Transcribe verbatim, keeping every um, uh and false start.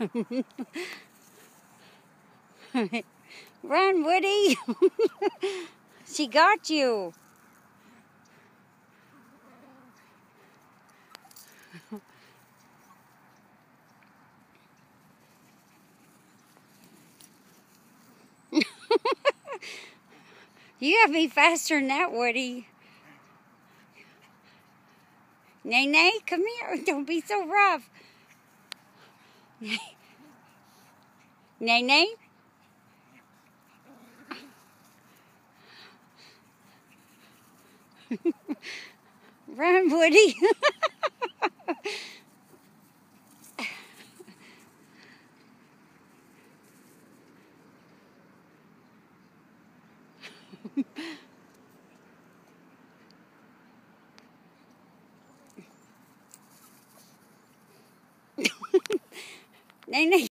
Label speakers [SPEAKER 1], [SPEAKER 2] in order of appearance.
[SPEAKER 1] Run, Woody. She got you. You gotta be faster than that, Woody. Nay, nay, come here. Don't be so rough. Nay, nay. Run, Woody. Nay, nay.